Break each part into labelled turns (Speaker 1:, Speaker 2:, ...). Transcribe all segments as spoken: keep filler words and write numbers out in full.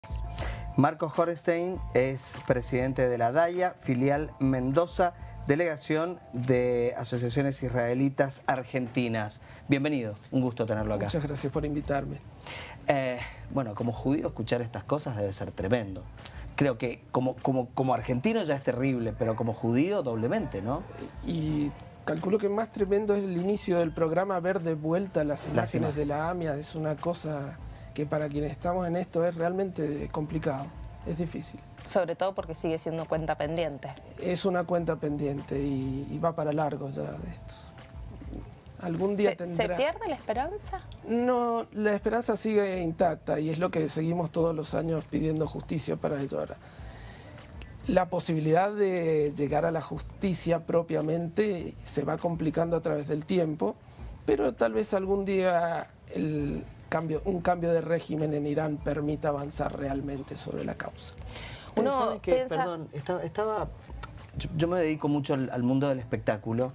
Speaker 1: Marcos Horenstein es presidente de la DAIA, filial Mendoza, delegación de Asociaciones Israelitas Argentinas. Bienvenido, un gusto tenerlo acá.
Speaker 2: Muchas gracias por invitarme.
Speaker 1: Eh, bueno, como judío escuchar estas cosas debe ser tremendo. Creo que como, como, como argentino ya es terrible, pero como judío doblemente, ¿no?
Speaker 2: Y calculo que más tremendo es el inicio del programa, ver de vuelta las imágenes, las imágenes. de la AMIA. Es una cosa que para quienes estamos en esto es realmente complicado, es difícil.
Speaker 3: Sobre todo porque sigue siendo cuenta pendiente.
Speaker 2: Es una cuenta pendiente y, y va para largo ya de esto. ¿Algún día
Speaker 3: ¿Se,
Speaker 2: tendrá...
Speaker 3: ¿Se pierde la esperanza?
Speaker 2: No, la esperanza sigue intacta y es lo que seguimos todos los años pidiendo justicia para ello ahora. La posibilidad de llegar a la justicia propiamente se va complicando a través del tiempo, pero tal vez algún día el cambio, un cambio de régimen en Irán permita avanzar realmente sobre la causa.
Speaker 1: Uno que, piensa... Perdón, estaba, estaba yo, yo me dedico mucho al, al mundo del espectáculo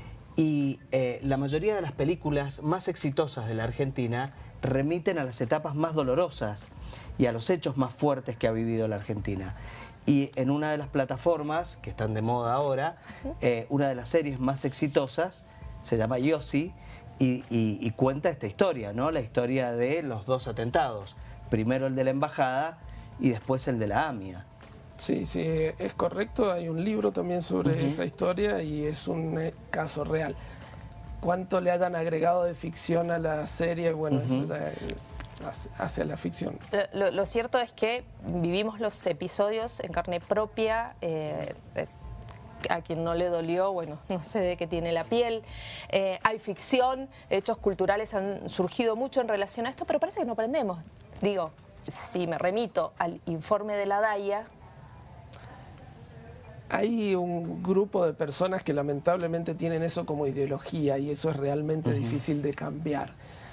Speaker 1: y eh, la mayoría de las películas más exitosas de la Argentina remiten a las etapas más dolorosas y a los hechos más fuertes que ha vivido la Argentina. Y en una de las plataformas que están de moda ahora, eh, una de las series más exitosas se llama Yossi y, y, y cuenta esta historia, ¿no? La historia de los dos atentados. Primero el de la embajada y después el de la AMIA.
Speaker 2: Sí, sí, es correcto. Hay un libro también sobre
Speaker 1: uh-huh.
Speaker 2: esa historia y es un eh, caso real. ¿Cuánto le hayan agregado de ficción a la serie? Bueno, uh-huh. eso ya hace, hace la ficción.
Speaker 3: Lo, lo cierto es que vivimos los episodios en carne propia. Eh, eh, a quien no le dolió, bueno, no sé de qué tiene la piel. Eh, hay ficción, hechos culturales han surgido mucho en relación a esto, pero parece que no aprendemos. Digo, si me remito al informe de la DAIA...
Speaker 2: Hay un grupo de personas que lamentablemente tienen eso como ideología y eso es realmente uh-huh. difícil de cambiar.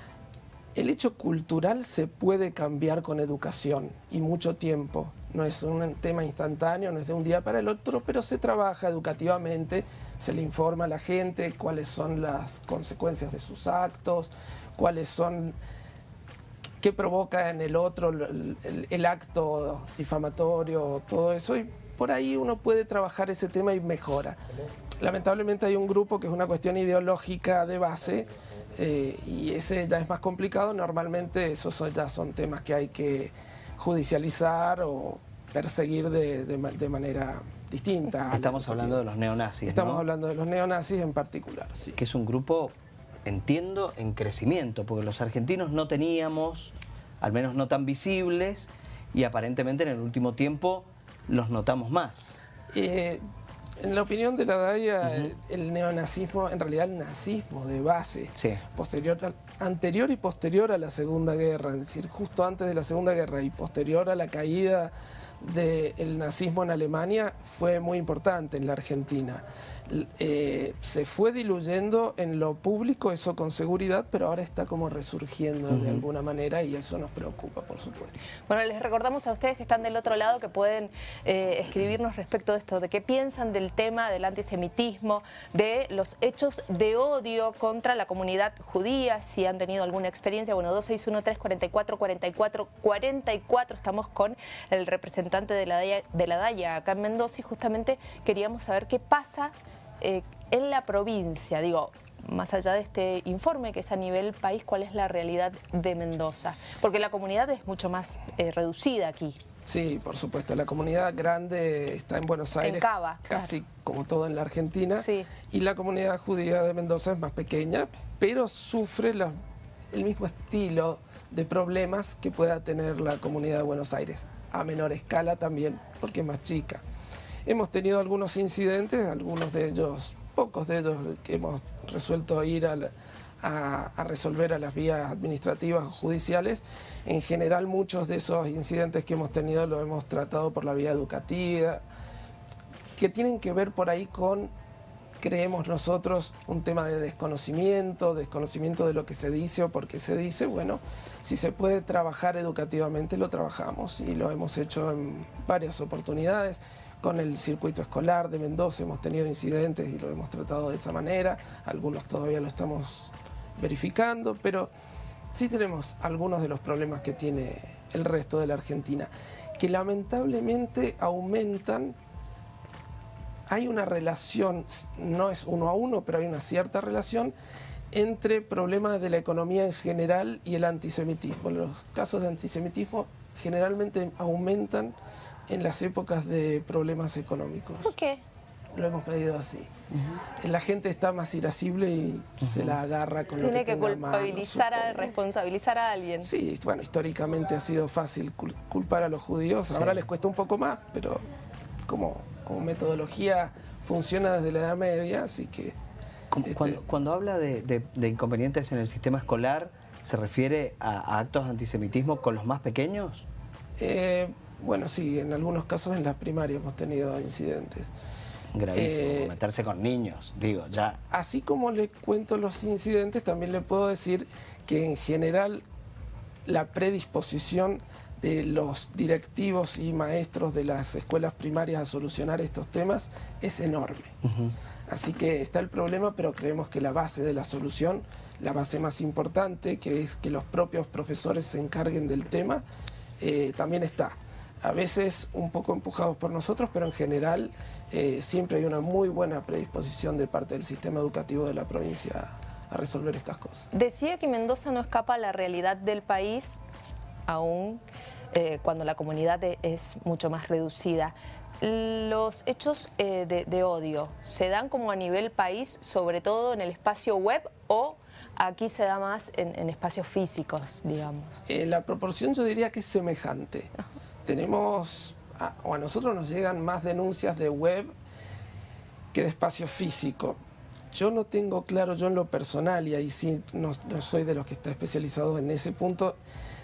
Speaker 2: El hecho cultural se puede cambiar con educación y mucho tiempo. No es un tema instantáneo, no es de un día para el otro, pero se trabaja educativamente, se le informa a la gente cuáles son las consecuencias de sus actos, cuáles son, qué provoca en el otro el, el, el acto difamatorio, todo eso, y por ahí uno puede trabajar ese tema y mejora. Lamentablemente hay un grupo que es una cuestión ideológica de base, eh, y ese ya es más complicado. Normalmente esos son, ya son temas que hay que judicializar o perseguir de, de, de manera distinta.
Speaker 1: Estamos hablando de los neonazis,
Speaker 2: Estamos
Speaker 1: ¿no?
Speaker 2: hablando de los neonazis en particular, sí.
Speaker 1: Que es un grupo, entiendo, en crecimiento, porque los argentinos no teníamos, al menos no tan visibles, y aparentemente en el último tiempo los notamos más.
Speaker 2: Eh, en la opinión de la DAIA,
Speaker 1: uh-huh.
Speaker 2: el neonazismo, en realidad el nazismo de base,
Speaker 1: sí.
Speaker 2: posterior a, anterior y posterior a la Segunda Guerra, es decir, justo antes de la Segunda Guerra y posterior a la caída del nazismo en Alemania, fue muy importante en la Argentina. Eh, se fue diluyendo en lo público, eso con seguridad, pero ahora está como resurgiendo uh-huh. de alguna manera y eso nos preocupa, por supuesto.
Speaker 3: Bueno, les recordamos a ustedes que están del otro lado que pueden eh, escribirnos respecto de esto, de qué piensan del tema del antisemitismo, de los hechos de odio contra la comunidad judía, si han tenido alguna experiencia. Bueno, dos seis uno tres, cuatro cuatro, cuatro cuatro, cuatro cuatro, estamos con el representante de la DAIA, de la DAIA acá en Mendoza y justamente queríamos saber qué pasa Eh, en la provincia, digo, más allá de este informe que es a nivel país, ¿cuál es la realidad de Mendoza? Porque la comunidad es mucho más eh, reducida aquí.
Speaker 2: Sí, por supuesto, la comunidad grande está en Buenos Aires,
Speaker 3: en Cava,
Speaker 2: casi
Speaker 3: claro.
Speaker 2: como todo en la Argentina,
Speaker 3: sí.
Speaker 2: y la comunidad judía de Mendoza es más pequeña, pero sufre la, el mismo estilo de problemas que pueda tener la comunidad de Buenos Aires, a menor escala también, porque es más chica. Hemos tenido algunos incidentes, algunos de ellos, pocos de ellos, que hemos resuelto ir a, la, a, a resolver a las vías administrativas o judiciales. En general, muchos de esos incidentes que hemos tenido los hemos tratado por la vía educativa, que tienen que ver por ahí con, creemos nosotros, un tema de desconocimiento, desconocimiento de lo que se dice o por qué se dice. Bueno, si se puede trabajar educativamente, lo trabajamos y lo hemos hecho en varias oportunidades. Con el circuito escolar de Mendoza hemos tenido incidentes y lo hemos tratado de esa manera, algunos todavía lo estamos verificando, pero sí tenemos algunos de los problemas que tiene el resto de la Argentina, que lamentablemente aumentan. Hay una relación, no es uno a uno, pero hay una cierta relación entre problemas de la economía en general y el antisemitismo. Los casos de antisemitismo generalmente aumentan en las épocas de problemas económicos.
Speaker 3: ¿Por qué?
Speaker 2: Lo hemos medido así. Uh-huh. La gente está más irascible y uh-huh. se la agarra con
Speaker 3: Tiene
Speaker 2: lo que
Speaker 3: Tiene que culpabilizar, a, responsabilizar a alguien.
Speaker 2: Sí, bueno, históricamente ha sido fácil culpar a los judíos. Sí. Ahora les cuesta un poco más, pero como, como metodología funciona desde la Edad Media, así que...
Speaker 1: Este... Cuando, cuando habla de, de, de inconvenientes en el sistema escolar, ¿se refiere a, a actos de antisemitismo con los más pequeños?
Speaker 2: Eh, bueno, sí, en algunos casos en la primaria hemos tenido incidentes.
Speaker 1: Gravísimo, eh, meterse con niños, digo, ya.
Speaker 2: Así como le cuento los incidentes, también le puedo decir que en general la predisposición de los directivos y maestros de las escuelas primarias a solucionar estos temas es enorme. Uh-huh. Así que está el problema, pero creemos que la base de la solución, la base más importante, que es que los propios profesores se encarguen del tema, eh, también está. A veces un poco empujados por nosotros, pero en general eh, siempre hay una muy buena predisposición de parte del sistema educativo de la provincia a resolver estas cosas.
Speaker 3: Decía que Mendoza no escapa a la realidad del país, aún eh, cuando la comunidad es mucho más reducida. Los hechos eh, de, de odio, ¿se dan como a nivel país, sobre todo en el espacio web, o aquí se da más en, en espacios físicos, digamos?
Speaker 2: Eh, la proporción yo diría que es semejante. Ajá. Tenemos, a, o a nosotros nos llegan más denuncias de web que de espacio físico. Yo no tengo claro, yo en lo personal, y ahí sí no, no soy de los que está especializados en ese punto,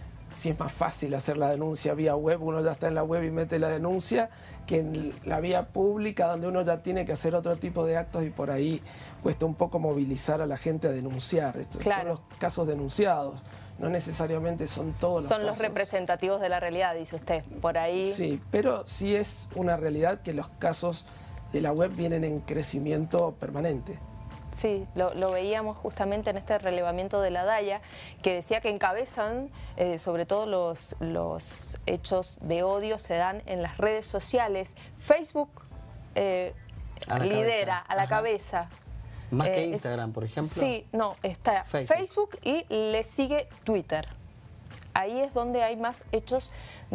Speaker 2: si es más fácil hacer la denuncia vía web, uno ya está en la web y mete la denuncia, que en la vía pública, donde uno ya tiene que hacer otro tipo de actos y por ahí cuesta un poco movilizar a la gente a denunciar. Estos claro. son los casos denunciados. No necesariamente son todos los
Speaker 3: Son
Speaker 2: casos.
Speaker 3: los representativos de la realidad, dice usted, por ahí.
Speaker 2: Sí, pero sí es una realidad que los casos de la web vienen en crecimiento permanente.
Speaker 3: Sí, lo, lo veíamos justamente en este relevamiento de la DAIA, que decía que encabezan, eh, sobre todo los, los hechos de odio se dan en las redes sociales. Facebook eh, a lidera cabeza. a la Ajá. cabeza.
Speaker 1: Más eh, que Instagram, es, por ejemplo.
Speaker 3: Sí, no, está Facebook. Facebook y le sigue Twitter. Ahí es donde hay más hechos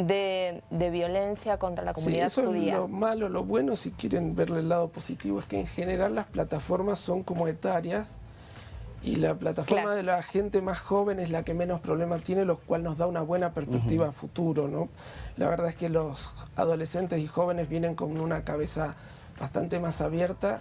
Speaker 3: de, de violencia contra la comunidad
Speaker 2: sí, eso
Speaker 3: judía.
Speaker 2: Es lo malo, lo bueno, si quieren verle el lado positivo, es que en general las plataformas son como etarias y la plataforma claro. de la gente más joven es la que menos problemas tiene, lo cual nos da una buena perspectiva uh-huh. a futuro, ¿no? La verdad es que los adolescentes y jóvenes vienen con una cabeza bastante más abierta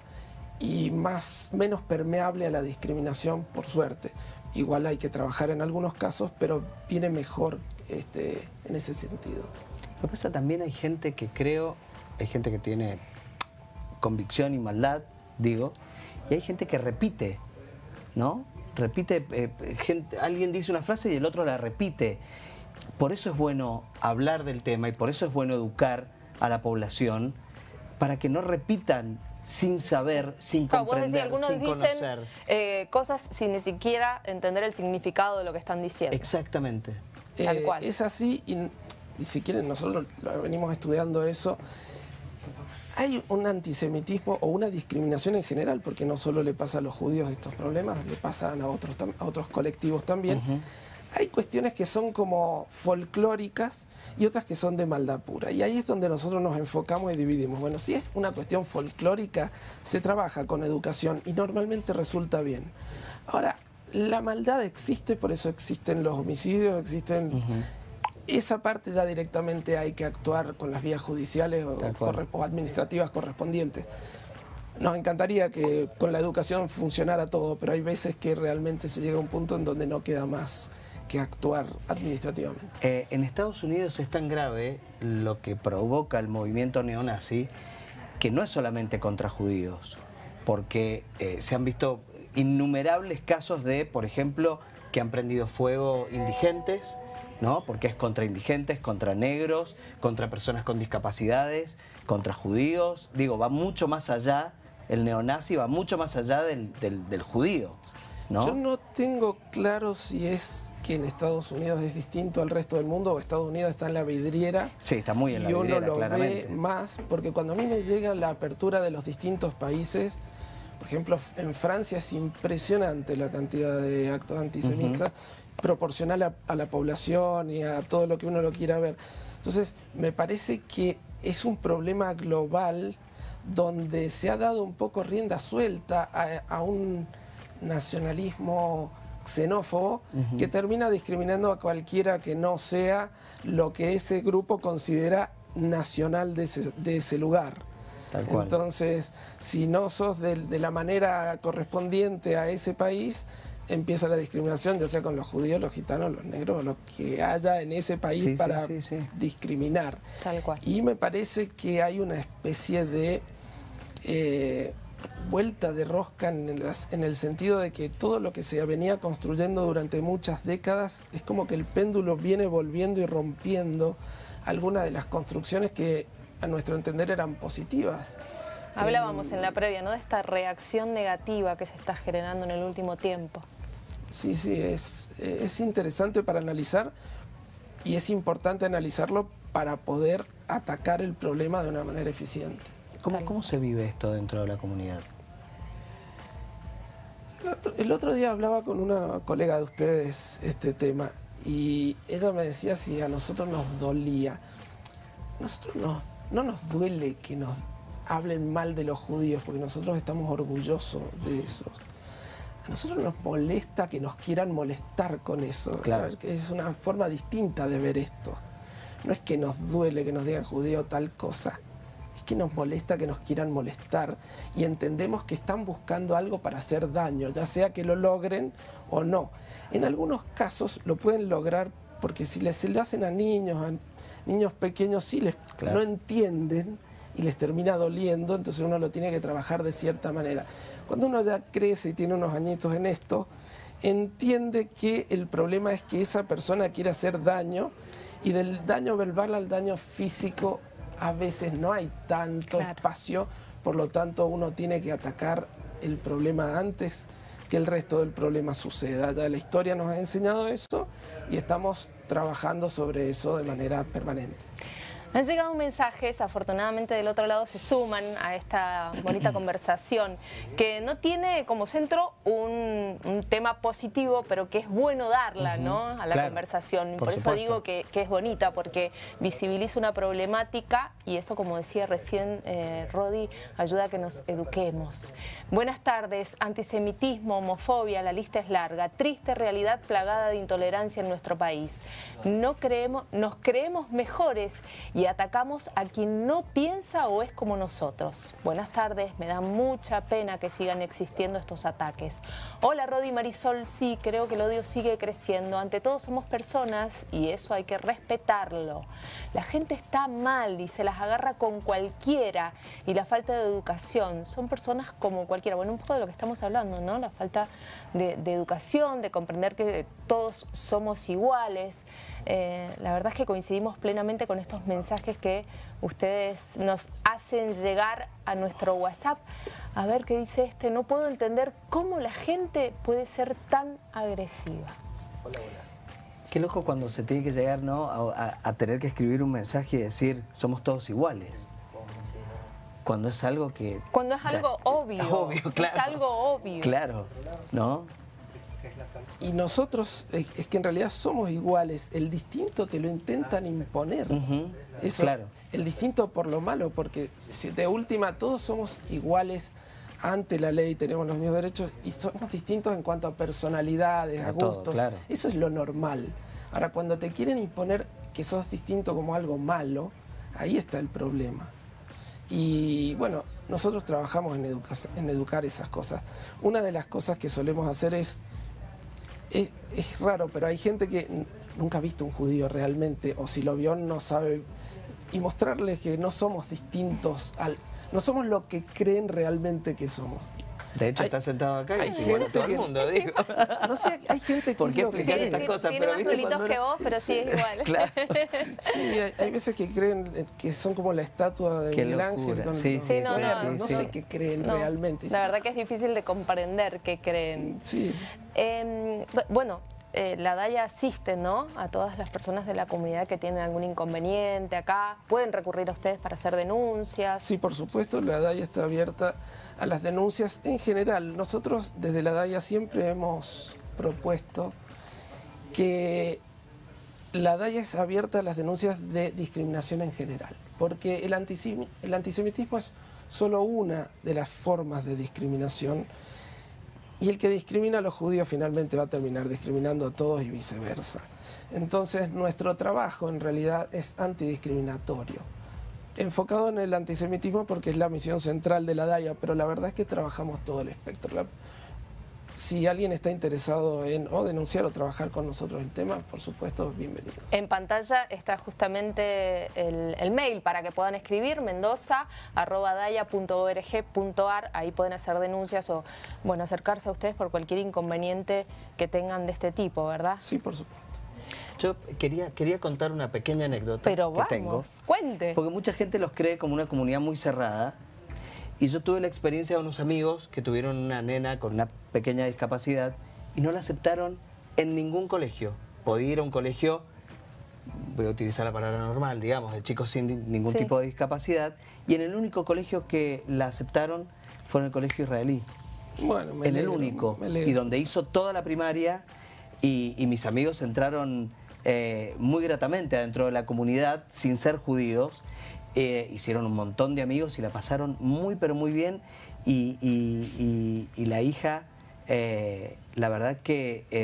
Speaker 2: y más, menos permeable a la discriminación, por suerte. Igual hay que trabajar en algunos casos, pero viene mejor este, en ese sentido.
Speaker 1: Lo que pasa también hay gente que creo, hay gente que tiene convicción y maldad, digo, y hay gente que repite, ¿no? Repite, eh, gente, alguien dice una frase y el otro la repite. Por eso es bueno hablar del tema y por eso es bueno educar a la población para que no repitan sin saber, sin
Speaker 3: claro,
Speaker 1: comprender,
Speaker 3: vos decís, algunos
Speaker 1: sin
Speaker 3: dicen,
Speaker 1: conocer.
Speaker 3: Eh, cosas sin ni siquiera entender el significado de lo que están diciendo.
Speaker 1: Exactamente.
Speaker 3: Tal
Speaker 2: eh,
Speaker 3: cual.
Speaker 2: Es así, y, y si quieren, nosotros venimos estudiando eso. Hay un antisemitismo o una discriminación en general, porque no solo le pasa a los judíos estos problemas, le pasan a otros, a otros colectivos también. Uh-huh. Hay cuestiones que son como folclóricas y otras que son de maldad pura. Y ahí es donde nosotros nos enfocamos y dividimos. Bueno, si es una cuestión folclórica, se trabaja con educación y normalmente resulta bien. Ahora, la maldad existe, por eso existen los homicidios, existen... Uh-huh. Esa parte ya directamente hay que actuar con las vías judiciales o, corre, o administrativas correspondientes. Nos encantaría que con la educación funcionara todo, pero hay veces que realmente se llega a un punto en donde no queda más que actuar administrativamente.
Speaker 1: Eh, en Estados Unidos es tan grave lo que provoca el movimiento neonazi que no es solamente contra judíos, porque eh, se han visto innumerables casos de, por ejemplo, que han prendido fuego indigentes, ¿no? Porque es contra indigentes, contra negros, contra personas con discapacidades, contra judíos. Digo, va mucho más allá, el neonazi va mucho más allá del, del, del judío, ¿no?
Speaker 2: Yo no tengo claro si es que en Estados Unidos es distinto al resto del mundo o Estados Unidos está en la vidriera.
Speaker 1: Sí, está muy en la vidriera,
Speaker 2: y uno lo
Speaker 1: claramente.
Speaker 2: ve más, porque cuando a mí me llega la apertura de los distintos países, por ejemplo, en Francia es impresionante la cantidad de actos antisemitas, uh-huh. proporcional a, a la población y a todo lo que uno lo quiera ver. Entonces, me parece que es un problema global donde se ha dado un poco rienda suelta a, a un nacionalismo xenófobo uh-huh. que termina discriminando a cualquiera que no sea lo que ese grupo considera nacional de ese, de ese lugar.
Speaker 1: Tal cual.
Speaker 2: Entonces, si no sos de, de la manera correspondiente a ese país, empieza la discriminación, ya sea con los judíos, los gitanos, los negros, lo que haya en ese país sí, para sí, sí, sí. discriminar.
Speaker 3: Tal cual.
Speaker 2: Y me parece que hay una especie de eh, vuelta de rosca en, las, en el sentido de que todo lo que se venía construyendo durante muchas décadas es como que el péndulo viene volviendo y rompiendo algunas de las construcciones que a nuestro entender eran positivas.
Speaker 3: Hablábamos en la previa, ¿no?, de esta reacción negativa que se está generando en el último tiempo.
Speaker 2: Sí, sí, es, es interesante para analizar y es importante analizarlo para poder atacar el problema de una manera eficiente.
Speaker 1: ¿Cómo, cómo se vive esto dentro de la comunidad?
Speaker 2: El otro, el otro día hablaba con una colega de ustedes este tema y ella me decía si a nosotros nos dolía. Nosotros no, no nos duele que nos hablen mal de los judíos, porque nosotros estamos orgullosos de eso. A nosotros nos molesta que nos quieran molestar con eso.
Speaker 1: Claro.
Speaker 2: Que es una forma distinta de ver esto. No es que nos duele que nos digan judío tal cosa, es que nos molesta que nos quieran molestar y entendemos que están buscando algo para hacer daño, ya sea que lo logren o no. En algunos casos lo pueden lograr porque si les, se lo hacen a niños, a niños pequeños, sí les claro. no entienden y les termina doliendo, entonces uno lo tiene que trabajar de cierta manera. Cuando uno ya crece y tiene unos añitos en esto, entiende que el problema es que esa persona quiere hacer daño y del daño verbal al daño físico a veces no hay tanto claro. espacio, por lo tanto uno tiene que atacar el problema antes que el resto del problema suceda. Ya la historia nos ha enseñado eso y estamos trabajando sobre eso de manera permanente.
Speaker 3: Han llegado mensajes, afortunadamente del otro lado se suman a esta bonita conversación, que no tiene como centro un, un tema positivo, pero que es bueno darla, uh-huh. ¿no?, a la claro, conversación. Por, por eso digo que, que es bonita, porque visibiliza una problemática y eso, como decía recién eh, Rodi, ayuda a que nos eduquemos. Buenas tardes. Antisemitismo, homofobia, la lista es larga. Triste realidad plagada de intolerancia en nuestro país. No creemos, nos creemos mejores y y atacamos a quien no piensa o es como nosotros. Buenas tardes, me da mucha pena que sigan existiendo estos ataques. Hola Rodi, Marisol, sí, creo que el odio sigue creciendo. Ante todo somos personas y eso hay que respetarlo. La gente está mal y se las agarra con cualquiera y la falta de educación. Son personas como cualquiera. Bueno, un poco de lo que estamos hablando, ¿no? La falta de, de educación, de comprender que todos somos iguales. Eh, la verdad es que coincidimos plenamente con estos mensajes que ustedes nos hacen llegar a nuestro WhatsApp. A ver qué dice este. No puedo entender cómo la gente puede ser tan agresiva.
Speaker 1: Hola, hola. Qué loco cuando se tiene que llegar, ¿no?, a, a, a tener que escribir un mensaje y decir somos todos iguales. Cuando es algo que...
Speaker 3: Cuando es algo
Speaker 1: ya,
Speaker 3: obvio.
Speaker 1: obvio claro.
Speaker 3: Es algo obvio.
Speaker 1: Claro, ¿no?
Speaker 2: Y nosotros, es, es que en realidad somos iguales, el distinto te lo intentan imponer.
Speaker 1: Uh-huh.
Speaker 2: Eso,
Speaker 1: claro.
Speaker 2: El distinto por lo malo, porque si de última todos somos iguales ante la ley, tenemos los mismos derechos y somos distintos en cuanto a personalidades, a, a gustos. Todo, claro. Eso es lo normal. Ahora, cuando te quieren imponer que sos distinto como algo malo, ahí está el problema. Y bueno, nosotros trabajamos en, educa en educar esas cosas. Una de las cosas que solemos hacer es, es, es raro, pero hay gente que nunca ha visto un judío realmente, o si lo vio no sabe, y mostrarles que no somos distintos, al, no somos lo que creen realmente que somos.
Speaker 1: De hecho,
Speaker 2: hay,
Speaker 1: está sentado acá y
Speaker 2: hay
Speaker 1: es igual a todo
Speaker 2: que,
Speaker 1: el mundo, digo.
Speaker 2: No sé, hay gente que...
Speaker 1: ¿Por qué explicar
Speaker 3: Tiene,
Speaker 1: estas cosas?
Speaker 3: tiene
Speaker 1: Pero,
Speaker 3: más
Speaker 1: ¿viste?
Speaker 3: rulitos
Speaker 1: Cuando
Speaker 3: que
Speaker 1: uno-
Speaker 3: vos, pero sí es igual.
Speaker 1: Claro.
Speaker 2: Sí, hay, hay veces que creen que son como la estatua de
Speaker 1: Qué
Speaker 2: Miguel
Speaker 1: locura.
Speaker 2: Ángel con
Speaker 1: Sí,
Speaker 2: los
Speaker 1: sí,
Speaker 3: no,
Speaker 2: cuernos.
Speaker 3: no,
Speaker 2: no
Speaker 1: sí,
Speaker 2: sé
Speaker 1: sí.
Speaker 2: qué creen
Speaker 3: No,
Speaker 2: realmente.
Speaker 3: la verdad que es difícil de comprender qué creen.
Speaker 2: Sí.
Speaker 3: Eh, bueno, eh, la DAIA asiste, ¿no?, a todas las personas de la comunidad que tienen algún inconveniente acá. ¿Pueden recurrir a ustedes para hacer denuncias?
Speaker 2: Sí, por supuesto, la DAIA está abierta a las denuncias en general. Nosotros desde la DAIA siempre hemos propuesto que la DAIA es abierta a las denuncias de discriminación en general, porque el, antisem- el antisemitismo es solo una de las formas de discriminación, y el que discrimina a los judíos finalmente va a terminar discriminando a todos y viceversa. Entonces nuestro trabajo en realidad es antidiscriminatorio, enfocado en el antisemitismo porque es la misión central de la DAIA, pero la verdad es que trabajamos todo el espectro. La, Si alguien está interesado en o denunciar o trabajar con nosotros el tema, por supuesto, bienvenido.
Speaker 3: En pantalla está justamente el, el mail para que puedan escribir, mendoza arroba daya punto org punto ar. Ahí pueden hacer denuncias o, bueno, acercarse a ustedes por cualquier inconveniente que tengan de este tipo, ¿verdad?
Speaker 2: Sí, por supuesto.
Speaker 1: Yo quería, quería contar una pequeña anécdota
Speaker 3: Pero
Speaker 1: que
Speaker 3: vamos,
Speaker 1: tengo.
Speaker 3: cuente.
Speaker 1: Porque mucha gente los cree como una comunidad muy cerrada. Y yo tuve la experiencia de unos amigos que tuvieron una nena con una pequeña discapacidad y no la aceptaron en ningún colegio. Podía ir a un colegio, voy a utilizar la palabra normal, digamos, de chicos sin ningún
Speaker 3: Sí.
Speaker 1: tipo de discapacidad. Y en el único colegio que la aceptaron fue en el colegio israelí.
Speaker 2: Bueno, me
Speaker 1: En el
Speaker 2: alegro,
Speaker 1: único.
Speaker 2: me alegro
Speaker 1: Y donde
Speaker 2: mucho.
Speaker 1: hizo toda la primaria y, y mis amigos entraron eh, muy gratamente adentro de la comunidad sin ser judíos. Eh, hicieron un montón de amigos y la pasaron muy pero muy bien y, y- y- y la hija eh, la verdad que eh,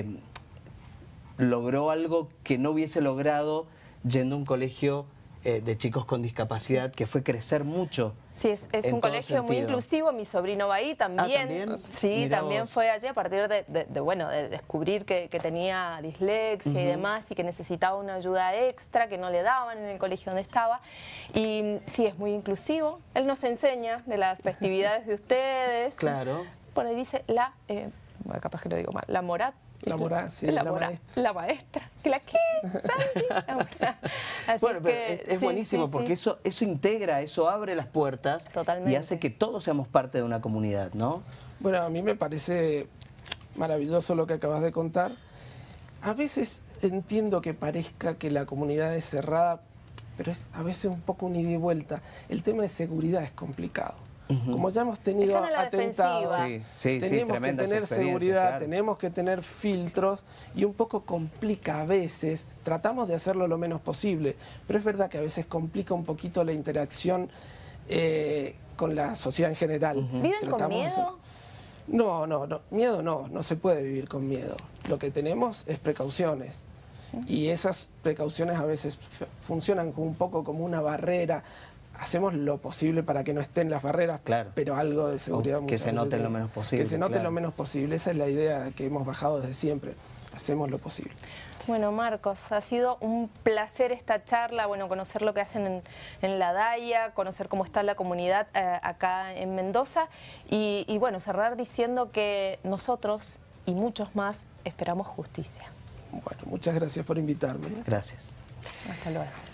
Speaker 1: logró algo que no hubiese logrado yendo a un colegio eh, de chicos con discapacidad, que fue crecer mucho.
Speaker 3: Sí, es, es
Speaker 1: en
Speaker 3: un
Speaker 1: todo
Speaker 3: colegio muy
Speaker 1: sentido.
Speaker 3: inclusivo. Mi sobrino va ahí también.
Speaker 1: ¿también?
Speaker 3: Sí,
Speaker 1: Mirá
Speaker 3: también
Speaker 1: vos.
Speaker 3: fue allí a partir de, de- de, bueno, de descubrir que, que tenía dislexia y
Speaker 1: Ujú.
Speaker 3: demás y que necesitaba una ayuda extra que no le daban en el colegio donde estaba. Y sí, es muy inclusivo. Él nos enseña de las festividades de ustedes.
Speaker 1: Claro.
Speaker 3: Por ahí dice la, eh, bueno, capaz que lo digo mal, la morat.
Speaker 2: La Morá, sí,
Speaker 3: la,
Speaker 2: la
Speaker 3: Morá,
Speaker 2: maestra.
Speaker 3: la maestra. ¿La qué? Sandy? La Morá. Así
Speaker 1: Bueno, pero
Speaker 3: que,
Speaker 1: es, es
Speaker 3: sí,
Speaker 1: buenísimo
Speaker 3: sí,
Speaker 1: porque
Speaker 3: sí.
Speaker 1: Eso, eso integra, eso abre las puertas
Speaker 3: Totalmente.
Speaker 1: y hace que todos seamos parte de una comunidad, ¿no?
Speaker 2: Bueno, a mí me parece maravilloso lo que acabas de contar. A veces entiendo que parezca que la comunidad es cerrada, pero es a veces un poco un ida y vuelta. El tema de seguridad es complicado. Como ya hemos tenido
Speaker 3: Están a la
Speaker 2: atentados,
Speaker 3: defensiva.
Speaker 1: Sí, sí, sí,
Speaker 2: tenemos que
Speaker 1: tremendas
Speaker 2: tener
Speaker 1: experiencias,
Speaker 2: seguridad,
Speaker 1: claro.
Speaker 2: tenemos que tener filtros y un poco complica a veces. Tratamos de hacerlo lo menos posible, pero es verdad que a veces complica un poquito la interacción eh, con la sociedad en general.
Speaker 3: ¿Viven con
Speaker 2: Tratamos de hacer-
Speaker 3: miedo?
Speaker 2: No, no, no, miedo no, no se puede vivir con miedo. Lo que tenemos es precauciones. Y esas precauciones a veces f- funcionan como un poco como una barrera. Hacemos lo posible para que no estén las barreras,
Speaker 1: Claro.
Speaker 2: pero algo de seguridad
Speaker 1: O que
Speaker 2: muchas
Speaker 1: se
Speaker 2: veces
Speaker 1: note lo
Speaker 2: tenemos.
Speaker 1: menos posible,
Speaker 2: Que se note
Speaker 1: claro.
Speaker 2: lo menos posible. Esa es la idea que hemos bajado desde siempre. Hacemos lo posible.
Speaker 3: Bueno, Marcos, ha sido un placer esta charla, bueno, conocer lo que hacen en, en la DAIA, conocer cómo está la comunidad eh, acá en Mendoza y, y, bueno, cerrar diciendo que nosotros y muchos más esperamos justicia.
Speaker 2: Bueno, muchas gracias por invitarme.
Speaker 1: Gracias.
Speaker 3: Hasta luego.